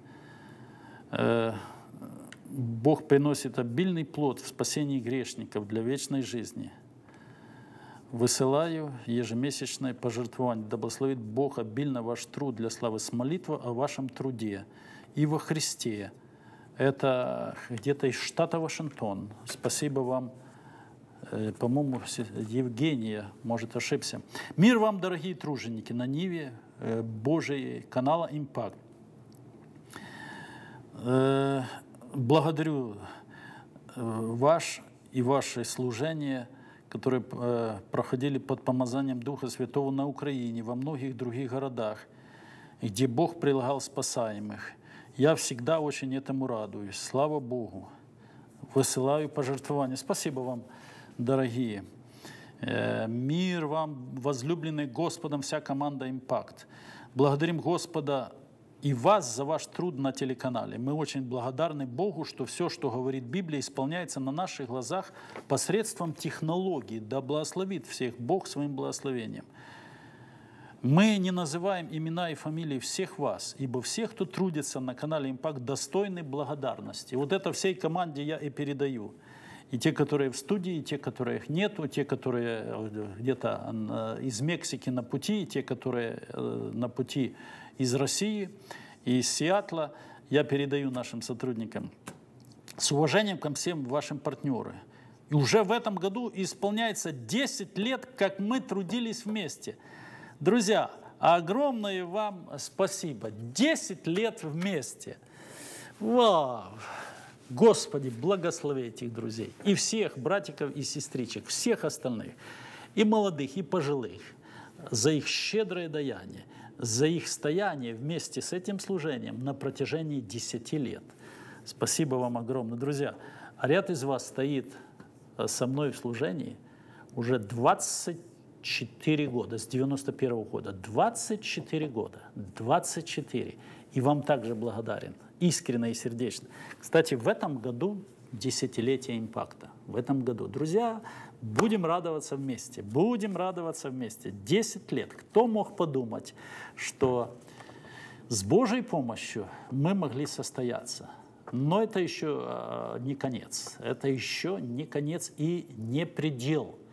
Бог приносит обильный плод в спасении грешников для вечной жизни. Высылаю ежемесячное пожертвование. Да благословит Бог обильно ваш труд для славы, с молитвой о вашем труде и во Христе. Это где-то из штата Вашингтон. Спасибо вам. По-моему, Евгения, может, ошибся. Мир вам, дорогие труженики, на Ниве Божией, канала «Импакт». Благодарю ваш и ваше служение, которые проходили под помазанием Духа Святого на Украине, во многих других городах, где Бог прилагал спасаемых. Я всегда очень этому радуюсь. Слава Богу. Высылаю пожертвования. Спасибо вам, дорогие. Мир вам, возлюбленный Господом, вся команда «Импакт». Благодарим Господа и вас за ваш труд на телеканале. Мы очень благодарны Богу, что все, что говорит Библия, исполняется на наших глазах посредством технологий. Да благословит всех Бог своим благословением. Мы не называем имена и фамилии всех вас, ибо всех, кто трудится на канале «Импакт», достойны благодарности. Вот это всей команде я и передаю. И те, которые в студии, и те, которых нету, те, которые где-то из Мексики на пути, и те, которые на пути из России и из Сиэтла, я передаю нашим сотрудникам. С уважением ко всем вашим партнерам. И уже в этом году исполняется 10 лет, как мы трудились вместе. Друзья, огромное вам спасибо. 10 лет вместе. Вау! Господи, благослови этих друзей. И всех братиков и сестричек, всех остальных. И молодых, и пожилых. За их щедрое даяние. За их стояние вместе с этим служением на протяжении 10 лет. Спасибо вам огромное. Друзья, а ряд из вас стоит со мной в служении уже 24 года, с 91 года. 24 года. 24. И вам также благодарен. Искренне и сердечно. Кстати, в этом году десятилетие «Импакта». В этом году. Друзья, будем радоваться вместе. Будем радоваться вместе. 10 лет. Кто мог подумать, что с Божьей помощью мы могли состояться? Но это еще не конец. Это еще не конец и не предел.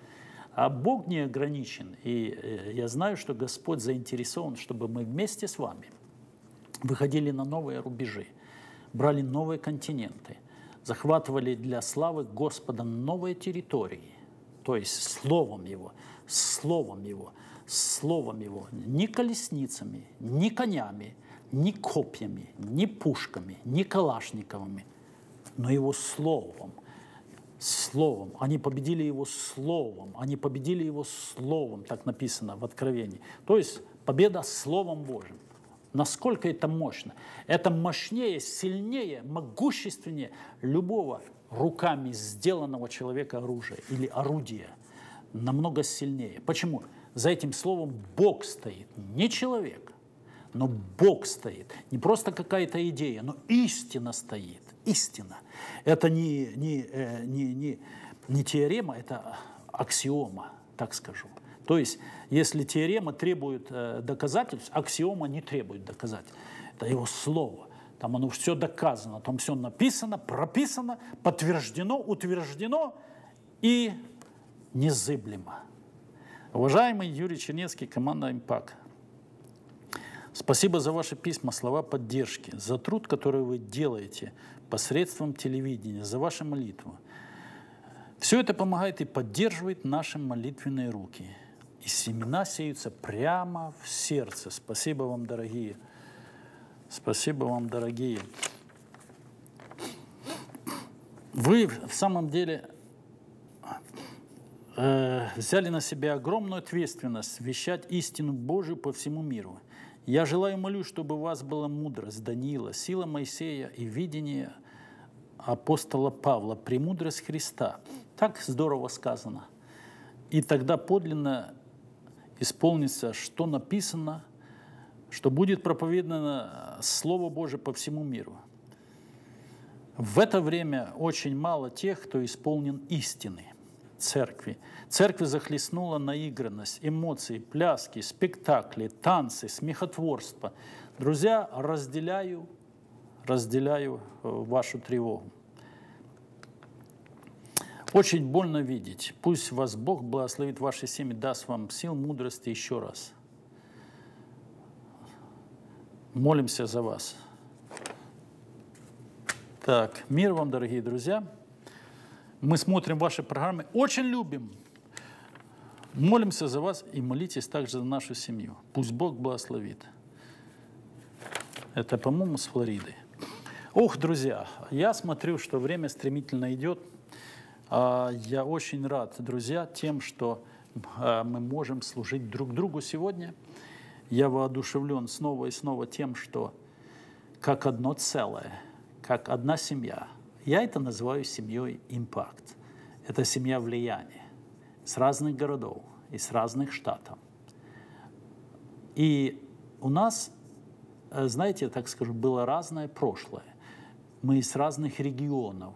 А Бог не ограничен. И я знаю, что Господь заинтересован, чтобы мы вместе с вами выходили на новые рубежи, брали новые континенты, захватывали для славы Господа новые территории, то есть Словом Его, Словом Его, Словом Его, не колесницами, не конями, не копьями, не пушками, не калашниковыми, но Его Словом. Словом. Они победили Его Словом. Они победили Его Словом, так написано в Откровении. То есть победа Словом Божьим. Насколько это мощно? Это мощнее, сильнее, могущественнее любого руками сделанного человека оружия или орудия. Намного сильнее. Почему? За этим словом Бог стоит, не человек, но Бог стоит. Не просто какая-то идея, но истина стоит. Истина. Это не теорема, это аксиома, так скажу. То есть, если теорема требует доказательств, аксиома не требует доказательств. Это его слово. Там оно все доказано, там все написано, прописано, подтверждено, утверждено и незыблемо. Уважаемый Юрий Чернецкий, команда «Импакт», спасибо за ваши письма, слова поддержки, за труд, который вы делаете посредством телевидения, за ваши молитвы. Все это помогает и поддерживает наши молитвенные руки. И семена сеются прямо в сердце. Спасибо вам, дорогие. Спасибо вам, дорогие. Вы в самом деле взяли на себя огромную ответственность вещать истину Божию по всему миру. Я желаю и молю, чтобы у вас была мудрость Даниила, сила Моисея и видение апостола Павла, премудрость Христа. Так здорово сказано. И тогда подлинно исполнится, что написано, что будет проповедано Слово Божие по всему миру. В это время очень мало тех, кто исполнен истины церкви. Церковь захлестнула наигранность, эмоции, пляски, спектакли, танцы, смехотворство. Друзья, разделяю вашу тревогу. Очень больно видеть. Пусть вас Бог благословит ваши семьи, даст вам сил, мудрости еще раз. Молимся за вас. Так, мир вам, дорогие друзья. Мы смотрим ваши программы, очень любим. Молимся за вас и молитесь также за нашу семью. Пусть Бог благословит. Это, по-моему, с Флориды. Ох, друзья, я смотрю, что время стремительно идет. Я очень рад, друзья, тем, что мы можем служить друг другу сегодня. Я воодушевлен снова и снова тем, что как одно целое, как одна семья. Я это называю семьей «Импакт». Это семья влияния с разных городов и с разных штатов. И у нас, знаете, так скажу, было разное прошлое. Мы из разных регионов.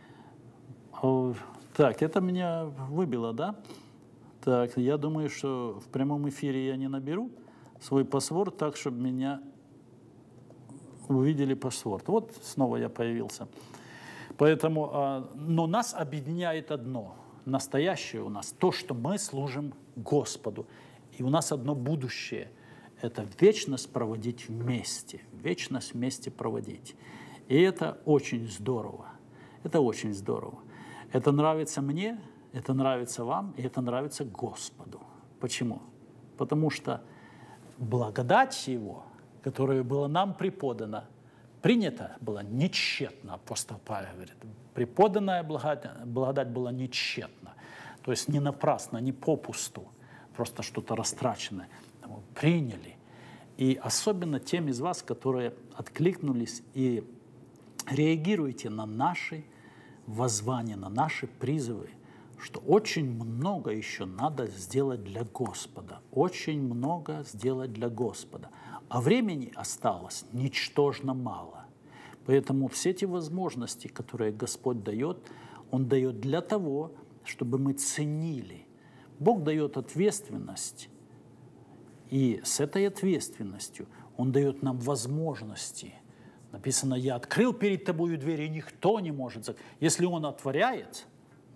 Так, это меня выбило, да? Так, я думаю, что в прямом эфире я не наберу свой паспорт так, чтобы меня увидели паспорт. Вот снова я появился. Поэтому, но нас объединяет одно, настоящее у нас, то, что мы служим Господу. И у нас одно будущее – это вечность проводить вместе, вечность вместе проводить. И это очень здорово, это очень здорово. Это нравится мне, это нравится вам, и это нравится Господу. Почему? Потому что благодать Его, которая была нам преподана, принята была нечетно, апостол Павел говорит. Преподанная благодать была нечетна. То есть не напрасно, не попусту, просто что-то растраченное. Приняли. И особенно тем из вас, которые откликнулись и реагируете на наши воззвания, на наши призывы, что очень много еще надо сделать для Господа. Очень много сделать для Господа. А времени осталось ничтожно мало. Поэтому все эти возможности, которые Господь дает, Он дает для того, чтобы мы ценили. Бог дает ответственность, и с этой ответственностью Он дает нам возможности. Написано, я открыл перед тобою дверь, и никто не может закрыть. Если Он отворяет,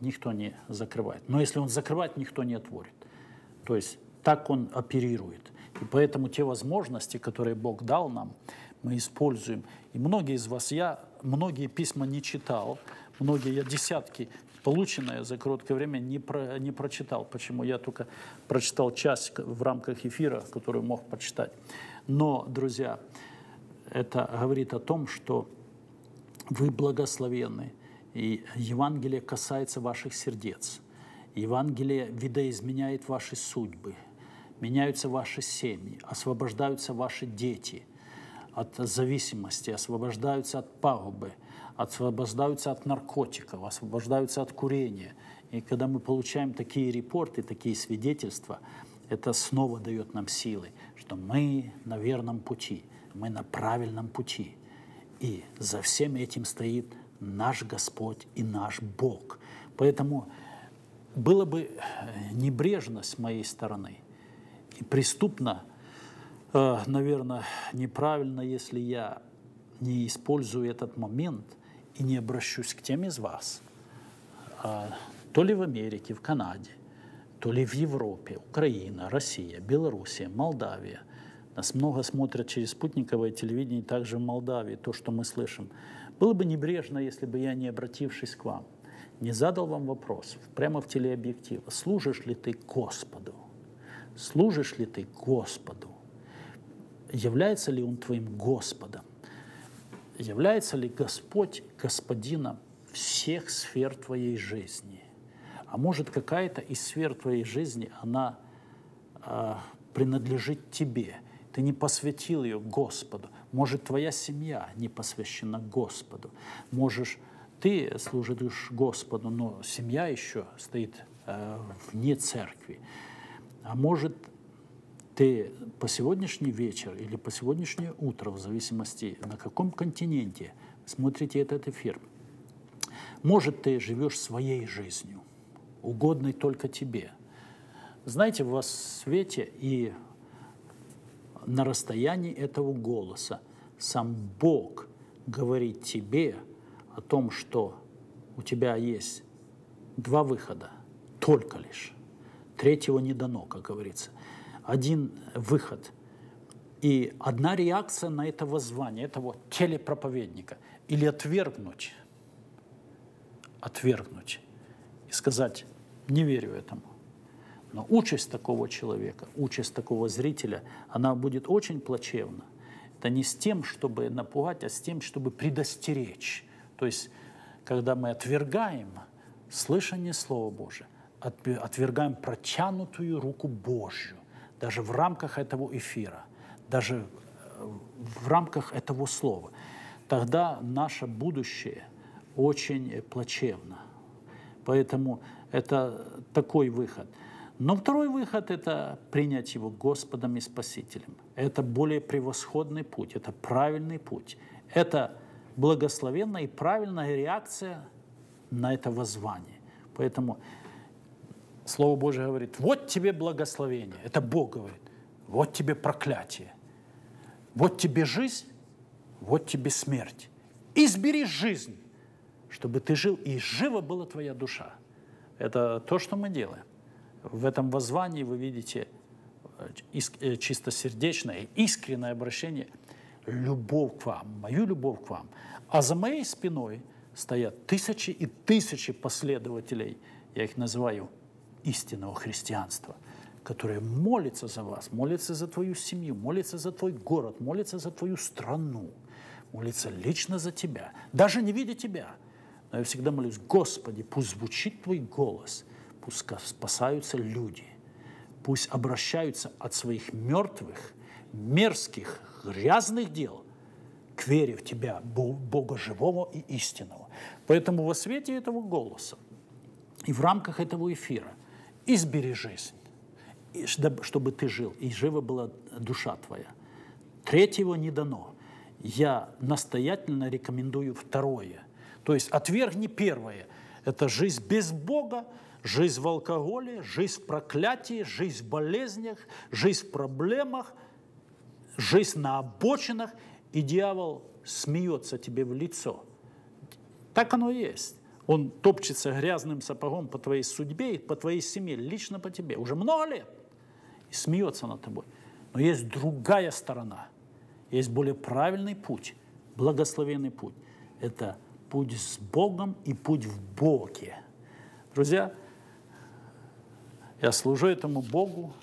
никто не закрывает. Но если он закрывает, никто не отворит. То есть так он оперирует. И поэтому те возможности, которые Бог дал нам, мы используем. И многие из вас, я многие письма не читал, я десятки, полученные за короткое время, не прочитал. Почему? Я только прочитал часть в рамках эфира, которую мог прочитать. Но, друзья, это говорит о том, что вы благословенны, и Евангелие касается ваших сердец. Евангелие видоизменяет ваши судьбы, меняются ваши семьи, освобождаются ваши дети от зависимости, освобождаются от пагубы, освобождаются от наркотиков, освобождаются от курения. И когда мы получаем такие репорты, такие свидетельства, это снова дает нам силы, что мы на верном пути, мы на правильном пути. И за всем этим стоит наш Господь и наш Бог. Поэтому было бы небрежно с моей стороны и преступно, наверное, неправильно, если я не использую этот момент и не обращусь к тем из вас, то ли в Америке, в Канаде, то ли в Европе, Украина, Россия, Белоруссия, Молдавия. Нас много смотрят через спутниковое телевидение, также в Молдавии, то, что мы слышим. Было бы небрежно, если бы я, не обратившись к вам, не задал вам вопрос прямо в телеобъектив: служишь ли ты Господу? Служишь ли ты Господу? Является ли Он твоим Господом? Является ли Господь Господином всех сфер твоей жизни? А может, какая-то из сфер твоей жизни, она принадлежит тебе? Ты не посвятил ее Господу. Может, твоя семья не посвящена Господу. Можешь, ты служишь Господу, но семья еще стоит вне церкви. А может, ты по сегодняшний вечер или по сегодняшнее утро, в зависимости, на каком континенте смотрите этот эфир, может, ты живешь своей жизнью, угодной только тебе. Знаете, во свете и на расстоянии этого голоса сам Бог говорит тебе о том, что у тебя есть два выхода, только лишь. Третьего не дано, как говорится. Один выход и одна реакция на это воззвание, этого телепроповедника. Или отвергнуть и сказать: не верю этому. Но участь такого человека, участь такого зрителя, она будет очень плачевна. Это не с тем, чтобы напугать, а с тем, чтобы предостеречь. То есть, когда мы отвергаем слышание Слова Божия, отвергаем протянутую руку Божью, даже в рамках этого эфира, даже в рамках этого слова, тогда наше будущее очень плачевно. Поэтому это такой выход. Но второй выход – это принять Его Господом и Спасителем. Это более превосходный путь, это правильный путь. Это благословенная и правильная реакция на это воззвание. Поэтому Слово Божие говорит: вот тебе благословение. Это Бог говорит. Вот тебе проклятие. Вот тебе жизнь, вот тебе смерть. Избери жизнь, чтобы ты жил, и жива была твоя душа. Это то, что мы делаем. В этом воззвании вы видите чистосердечное, искреннее обращение, любовь к вам, мою любовь к вам. А за моей спиной стоят тысячи и тысячи последователей, я их называю истинного христианства, которые молятся за вас, молятся за твою семью, молятся за твой город, молятся за твою страну, молятся лично за тебя, даже не видя тебя. Но я всегда молюсь: Господи, пусть звучит Твой голос, пусть спасаются люди, пусть обращаются от своих мертвых, мерзких, грязных дел к вере в Тебя, Бога живого и истинного. Поэтому во свете этого голоса и в рамках этого эфира избери жизнь, чтобы ты жил, и жива была душа твоя. Третьего не дано. Я настоятельно рекомендую второе. То есть отвергни первое. Это жизнь без Бога, жизнь в алкоголе, жизнь в проклятии, жизнь в болезнях, жизнь в проблемах, жизнь на обочинах, и дьявол смеется тебе в лицо. Так оно и есть. Он топчется грязным сапогом по твоей судьбе и по твоей семье, лично по тебе, уже много лет, и смеется над тобой. Но есть другая сторона, есть более правильный путь, благословенный путь. Это путь с Богом и путь в Боге. Друзья, я служу этому Богу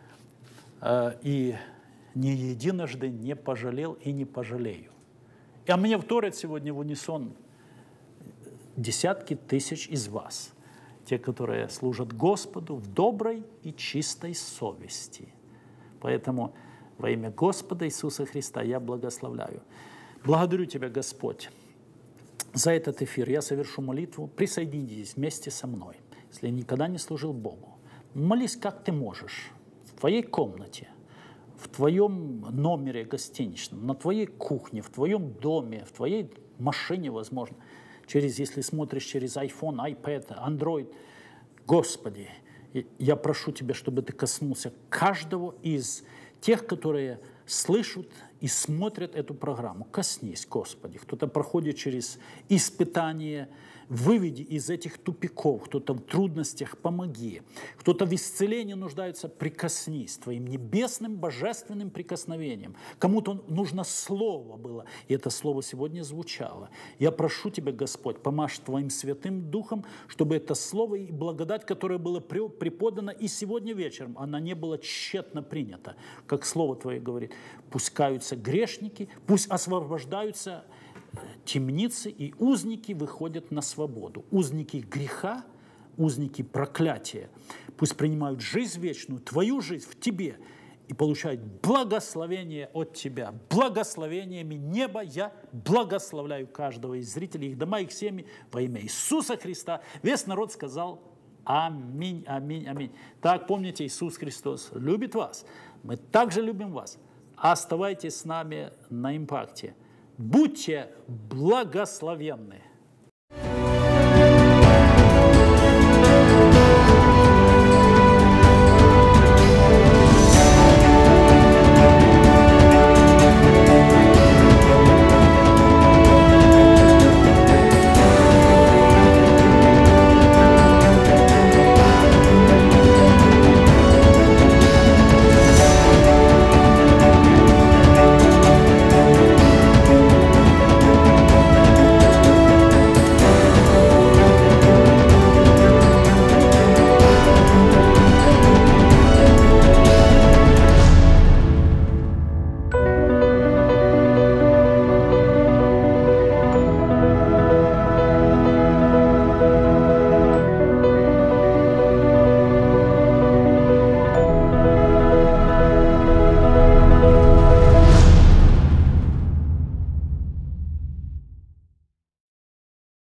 и ни единожды не пожалел и не пожалею. А мне вторят сегодня в унисон десятки тысяч из вас, те, которые служат Господу в доброй и чистой совести. Поэтому во имя Господа Иисуса Христа я благословляю. Благодарю Тебя, Господь, за этот эфир. Я совершу молитву. Присоединитесь вместе со мной. Если никогда не служил Богу, молись, как ты можешь, в твоей комнате, в твоем номере гостиничном, на твоей кухне, в твоем доме, в твоей машине, возможно, если смотришь через iPhone, iPad, Android. Господи, я прошу Тебя, чтобы Ты коснулся каждого из тех, которые слышат и смотрят эту программу. Коснись, Господи. Кто-то проходит через испытания, выведи из этих тупиков, кто-то в трудностях, помоги. Кто-то в исцелении нуждается, прикоснись Твоим небесным, божественным прикосновением. Кому-то нужно слово было, и это слово сегодня звучало. Я прошу Тебя, Господь, помажь Твоим Святым Духом, чтобы это слово и благодать, которое было преподано и сегодня вечером, она не была тщетно принята. Как Слово Твое говорит, пусть каются грешники, пусть освобождаются темницы, и узники выходят на свободу. Узники греха, узники проклятия. Пусть принимают жизнь вечную, Твою жизнь в Тебе, и получают благословение от Тебя. Благословениями неба я благословляю каждого из зрителей, их дома, их семьи во имя Иисуса Христа. Весь народ сказал аминь, аминь, аминь. Так, помните, Иисус Христос любит вас. Мы также любим вас. Оставайтесь с нами на импакте. Будьте благословенны.